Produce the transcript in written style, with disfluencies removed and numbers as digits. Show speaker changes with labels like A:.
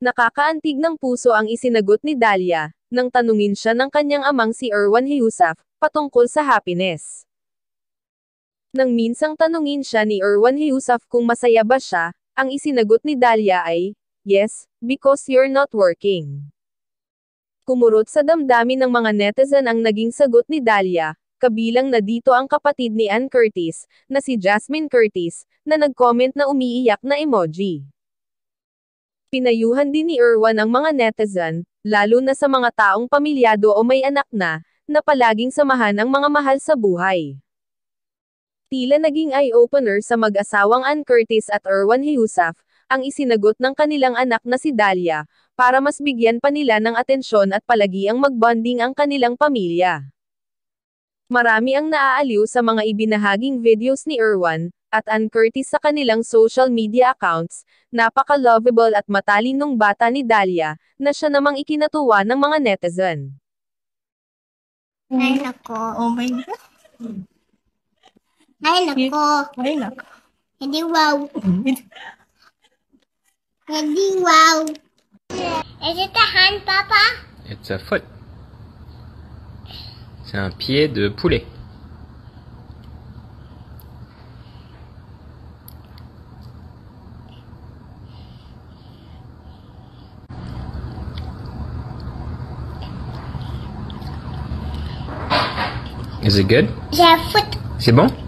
A: Nakakaantig ng puso ang isinagot ni Dahlia, nang tanungin siya ng kanyang amang si Erwan Heussaff, patungkol sa happiness. Nang minsang tanungin siya ni Erwan Heussaff kung masaya ba siya, ang isinagot ni Dahlia ay, "Yes, because you're not working." Kumurot sa damdamin ng mga netizen ang naging sagot ni Dahlia, kabilang na dito ang kapatid ni Ann Curtis, na si Jasmine Curtis, na nag-comment na umiiyak na emoji. Pinayuhan din ni Erwan ang mga netizen, lalo na sa mga taong pamilyado o may anak na palaging samahan ang mga mahal sa buhay. Tila naging eye-opener sa mag-asawang Ann Curtis at Erwan Heussaff, ang isinagot ng kanilang anak na si Dahlia, para mas bigyan pa nila ng atensyon at palagiang mag-bonding ang kanilang pamilya. Marami ang naaaliw sa mga ibinahaging videos ni Erwan at Ann Curtis sa kanilang social media accounts. Napaka-lovable at matalinong bata ni Dahlia, na siya namang ikinatuwa ng mga netizen.
B: Ay, nako.
C: Oh my God.
B: Ay, nako.
C: Ay, nako.
B: Hindi wow. Hindi wow. Is it a hand, Papa?
D: It's a foot. C'est un pied de poulet. Is it good?
B: It's a foot.
D: C'est bon?